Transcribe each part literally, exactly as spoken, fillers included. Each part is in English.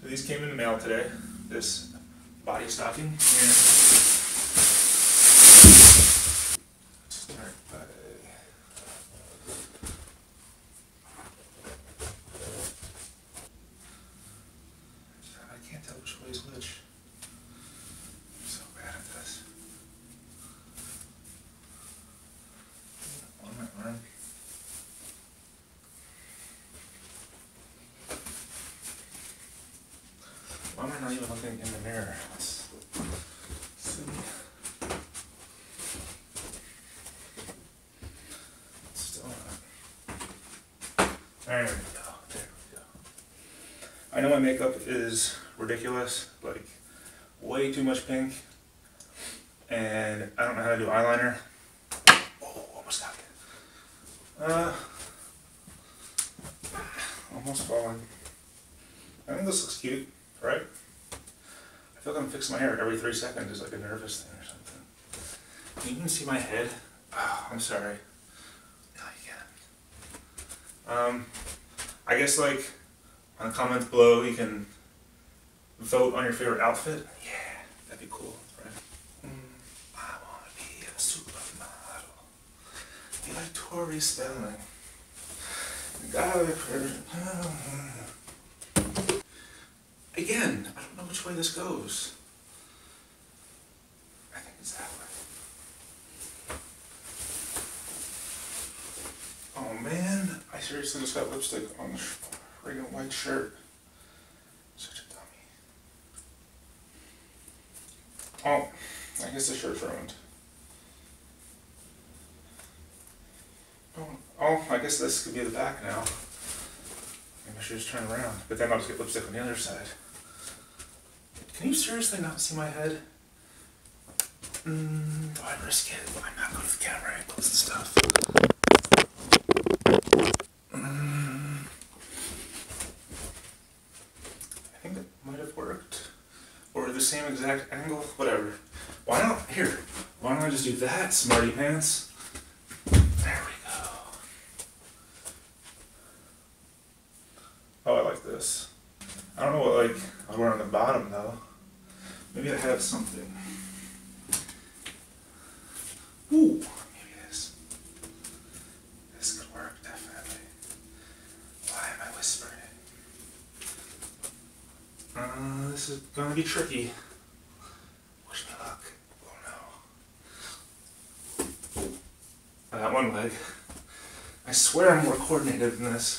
These came in the mail today. This body stocking. And start by I can't tell which way is which. I'm so bad at this. One minute, run. Why am I not even looking in the mirror? Let's see. Still not. There we go. There we go. I know my makeup is ridiculous, like way too much pink, and I don't know how to do eyeliner. Oh, almost got it. Uh, almost falling. I think this looks cute. Right? I feel like I'm fixing my hair every three seconds. It's like a nervous thing or something. Can you even see my head? Oh, I'm sorry. No, you can't. Um, I guess like on the comments below you can vote on your favorite outfit. Yeah, that'd be cool, right? Mm, I wanna be a supermodel. Be like Tori Spelling. Gotta be perfect. Again, I don't know which way this goes. I think it's that way. Oh man, I seriously just got lipstick on the friggin' white shirt. Such a dummy. Oh, I guess the shirt's ruined. Oh, oh, I guess this could be the back now. Maybe I should just turn around, but then I'll just get lipstick on the other side. Can you seriously not see my head? Mm, do I risk it? I'm not good with camera angles and stuff. Mm, I think it might have worked. Or the same exact angle, whatever. Why not, here, why don't I just do that, smarty pants? There we go. Oh, I like this. I don't know what like I'll wear on the bottom though. Maybe I have something. Ooh, maybe this. This could work definitely. Why am I whispering? Uh, this is gonna be tricky. Wish me luck. Oh no. I got one leg. I swear I'm more coordinated than this.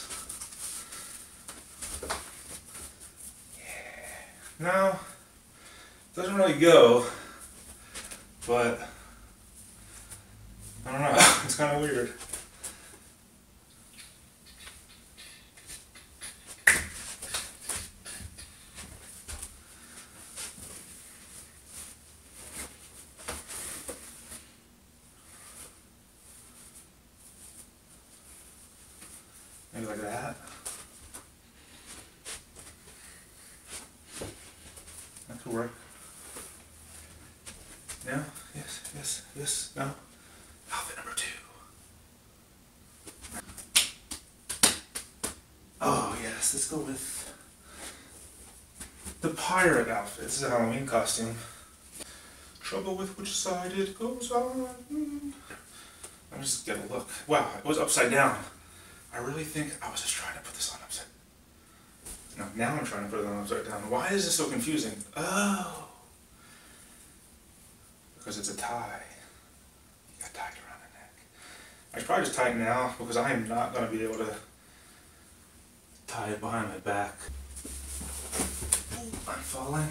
No, doesn't really go, but I don't know, it's kind of weird. Maybe like that. That could work. No? Yes, yes, yes, no? Outfit number two. Oh yes, let's go with the pirate outfit. This is a Halloween costume. Trouble with which side it goes on. Let me just get a look. Wow, it was upside down. I really think I was just trying to put this on upside down. No, now I'm trying to put it on upside down. Why is this so confusing? Oh. Because it's a tie. You got tied around the neck. I should probably just tie it now because I am not going to be able to tie it behind my back. Ooh, I'm falling.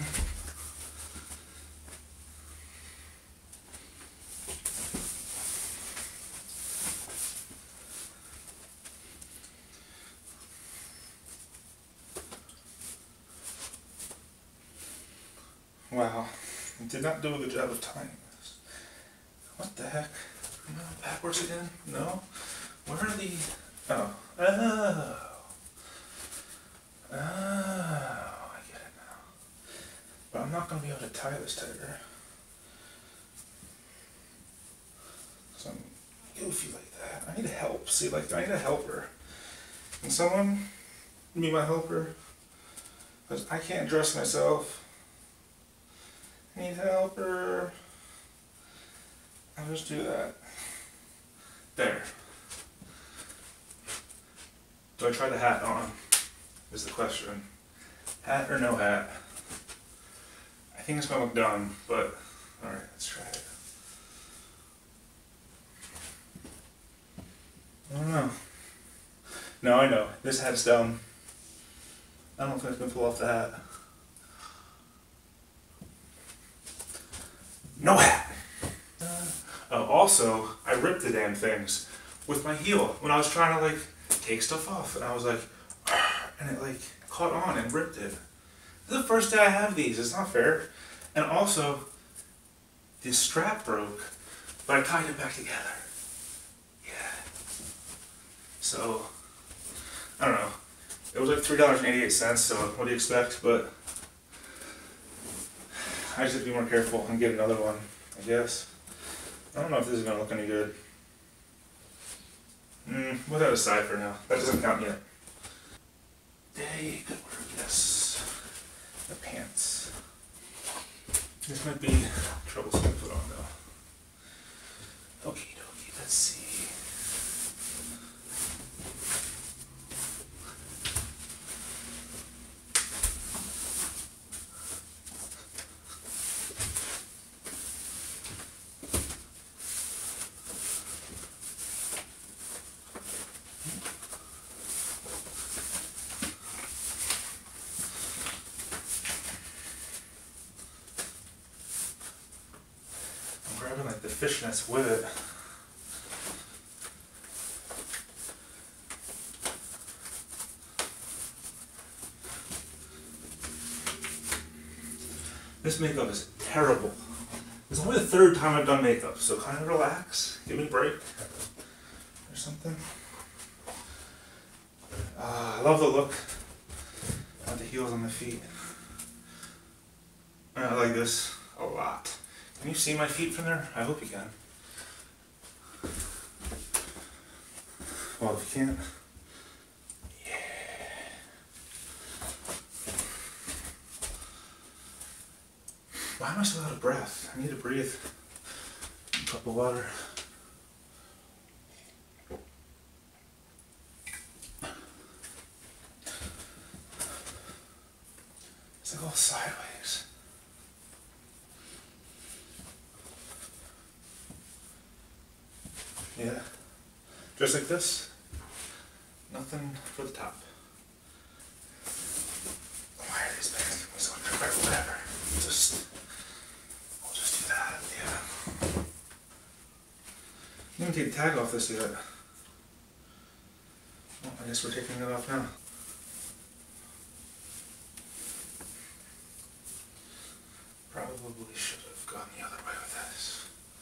Wow, I did not do a good job of tying this. What the heck? No, backwards again? No? Where are the... Oh. Oh. Oh, I get it now. But I'm not going to be able to tie this tighter. So I'm goofy like that. I need help. See, like, I need a helper. Can someone be my helper? Because I can't dress myself. I need helper. I'll just do that. There. Do I try the hat on? Is the question. Hat or no hat? I think it's gonna look dumb, but alright, let's try it. I don't know. No, I know. This hat's dumb. I don't think I can pull off the hat. No hat! Uh, oh, also, I ripped the damn things with my heel when I was trying to like take stuff off, and I was like, and it like caught on and ripped it. This is the first day I have these. It's not fair. And also, this strap broke, but I tied it back together. Yeah. So, I don't know. It was like three dollars and eighty-eight cents, so what do you expect? But I just have to be more careful and get another one, I guess. I don't know if this is going to look any good. Mm, we'll that aside for now. That doesn't count yet. Day, good work, yes. The pants. This might be troublesome to put on though. Okie dokie, let's see. Grabbing like the fishnets with it. This makeup is terrible. It's only the third time I've done makeup, so kind of relax, give me a break or something. Uh, I love the look. I want the heels on my feet. I like this a lot. Can you see my feet from there? I hope you can. Well, if you can't, yeah. Why am I so out of breath? I need to breathe. A cup of water. It's like all sideways. Yeah, just like this, nothing for the top. Why are these pants so different? Whatever, just, we'll just do that, yeah. I didn't take the tag off this yet. Well, I guess we're taking it off now. Probably should have gone the other way with this.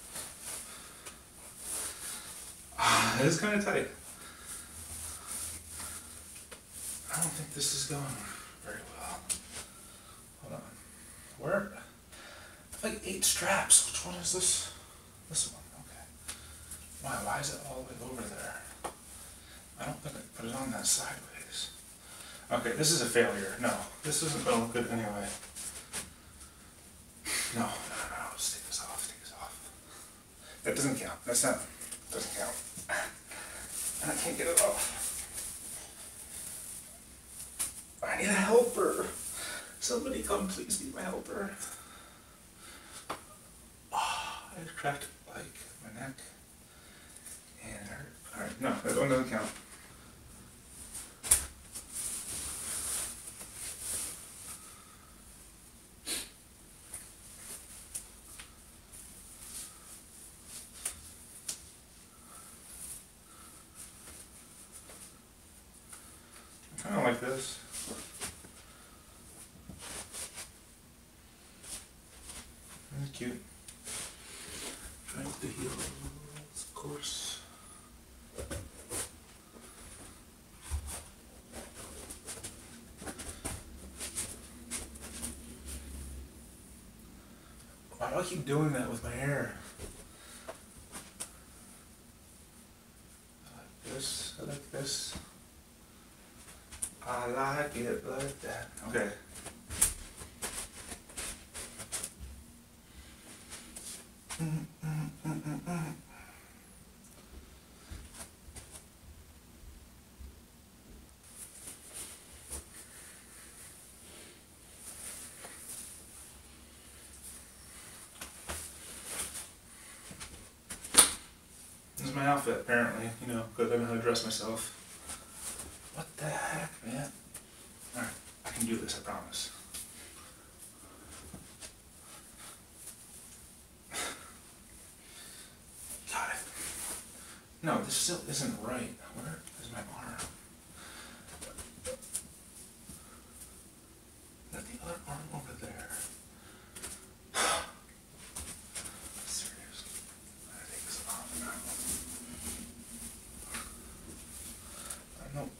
It is kind of tight. I don't think this is going very well. Hold on. Where? I have like eight straps. Which one is this? This one. Okay. Wow, why is it all the way over there? I don't think I put it on that sideways. Okay, this is a failure. No, this isn't going to look good anyway. No, no, no, no. Just take this off. Take this off. That doesn't count. That's not. Doesn't count. And I can't get it off. I need a helper. Somebody come please be my helper. Oh, I just cracked like my neck and it hurt. Alright, no, that one doesn't count. I don't like this. That's cute. Trying with the heels, of course. Why do I keep doing that with my hair? I like this, I like this. I like it like like that. Okay. Mm, mm, mm, mm, mm. This is my outfit, apparently, you know, because I know how to dress myself. What the heck, man? Alright, I can do this, I promise. Got it. No, this still isn't right. Where is my arm? Got the other arm over there. Seriously. I think it's off now. I know.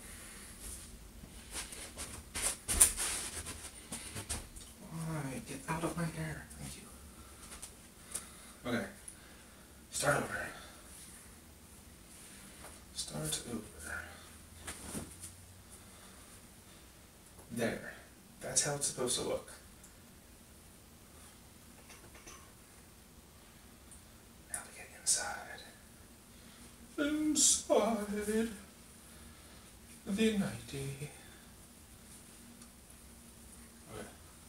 Why? Get out of my hair. Thank you. Okay. Start over. Start over. There. That's how it's supposed to look. Now to get inside. Inside the nightie. Okay.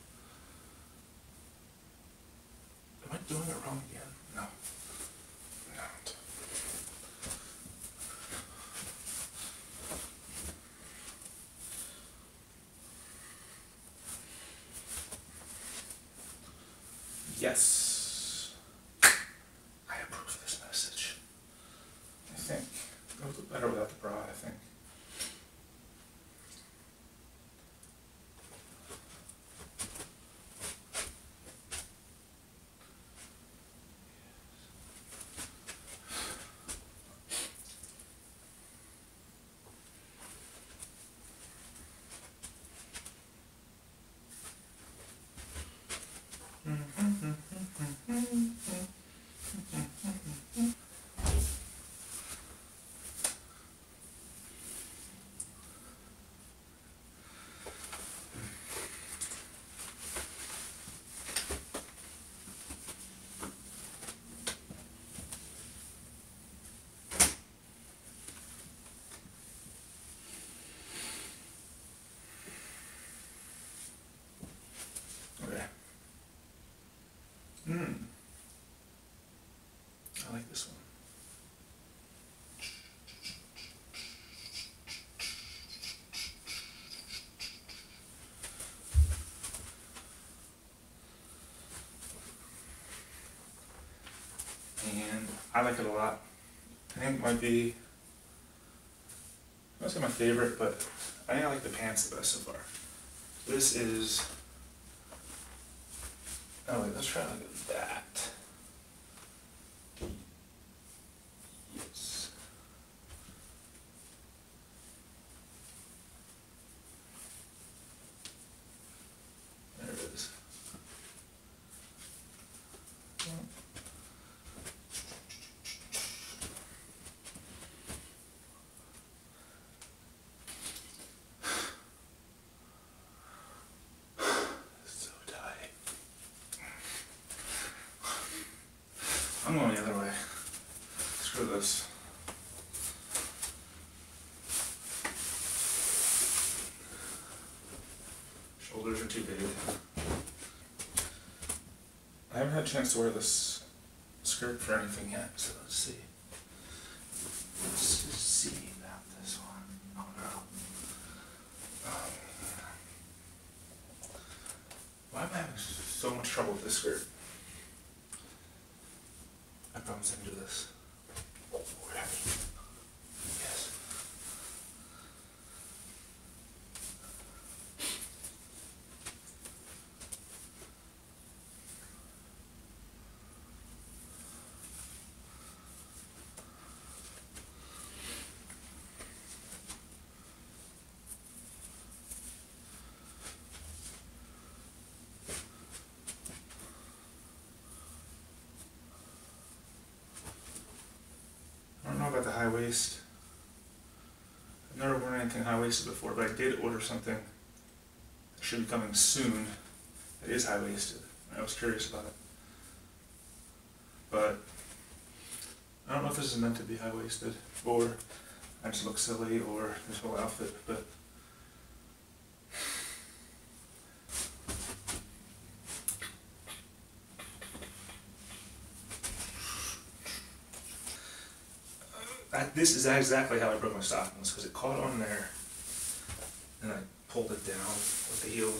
Am I doing it wrong again? No. I'm not. Yes. I approve this message. I think. It would look better without the bra, I think. Okay. Hmm. I like this one. And I like it a lot. I think it might be, I won't say my favorite, but I think I like the pants the best so far. This is, oh wait, let's try like that. Yes. There it is. So tight. I'm going the other way. Screw this. Shoulders are too big. I haven't had a chance to wear this skirt for anything yet, so let's see. Let's just see about this one. Oh no. Um, why am I having so much trouble with this skirt? I promise I can do this. We're happy. Yes. I don't know about the high waist. I've never worn anything high waisted before, but I did order something should be coming soon. It is high-waisted. I was curious about it. But I don't know if this is meant to be high-waisted, or I just look silly, or this whole outfit, but I, this is exactly how I broke my stockings, because it caught on there, and I pulled it down with the heel.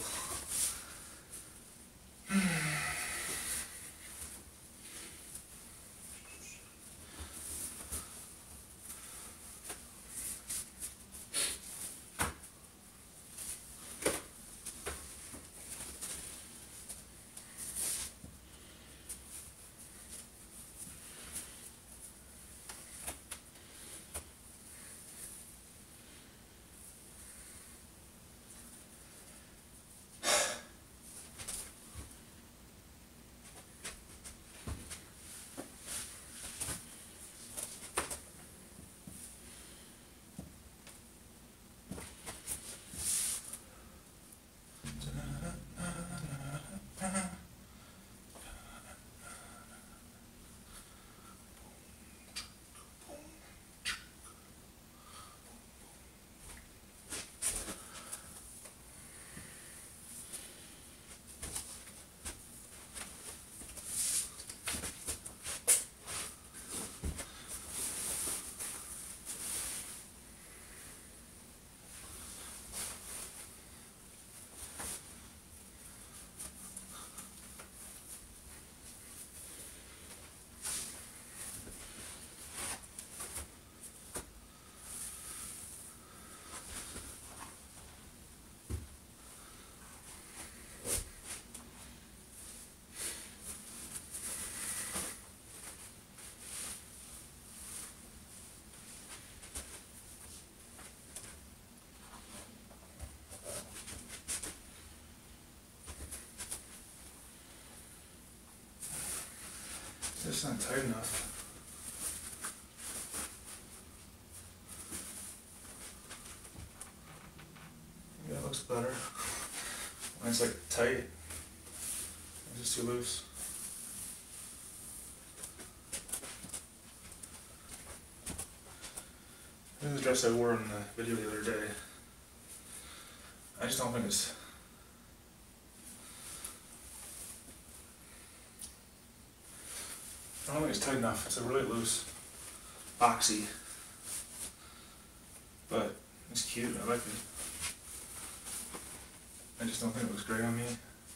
It's not tight enough. Maybe that looks better. When it's like tight, it's just too loose. This is the dress I wore in the video the other day. I just don't think it's I don't think it's tight enough. It's a really loose, boxy, but it's cute. I like it. I just don't think it looks great on me.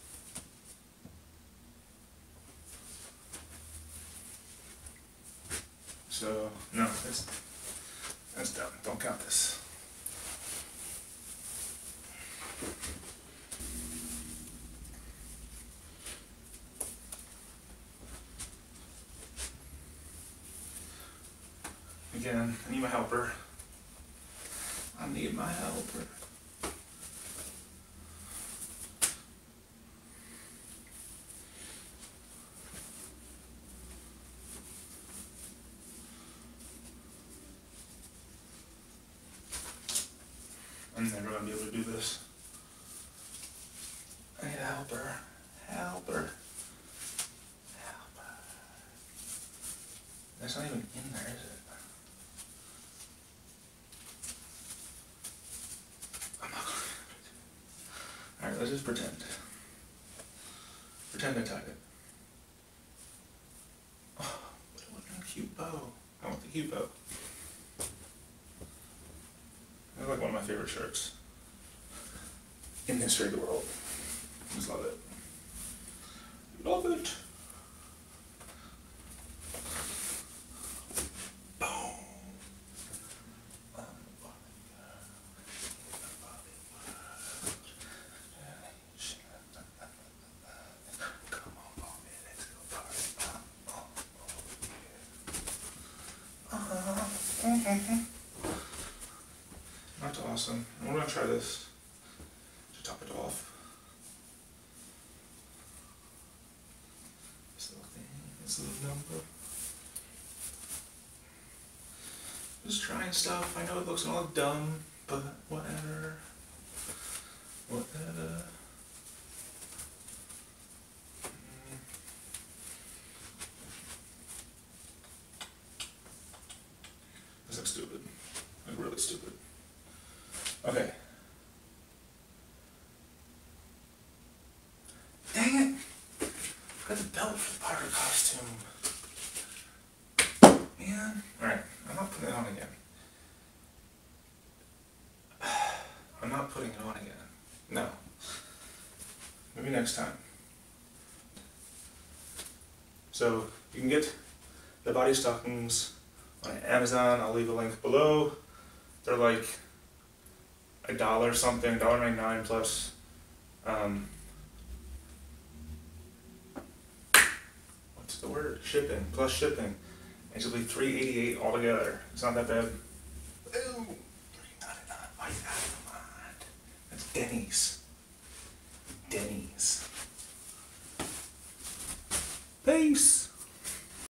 So no, it's that's dumb. Don't count this. Again, I need my helper. I need my helper. I'm never going to be able to do this. I need a helper. Helper. Helper. That's not even in there, is it? Alright, let's just pretend. Pretend I tied it. Oh, but I want a cute bow. I want the cute bow. It's like one of my favorite shirts in the history of the world. Just love it. Love it. Mm-hmm. That's awesome. We're gonna try this to top it off. This little thing, this little number. Just trying stuff. I know it looks all dumb, but whatever. Whatever. I got the belt for the pirate costume. Man. Alright, I'm not putting it on again. I'm not putting it on again. No. Maybe next time. So, you can get the body stockings on Amazon. I'll leave a link below. They're like a dollar something, a dollar ninety-nine plus um, what's the word? Shipping, plus shipping. Basically three eighty-eight altogether. It's not that bad. Ooh, three ninety-nine. Why is that? Come on. That's Denny's. Denny's. Peace.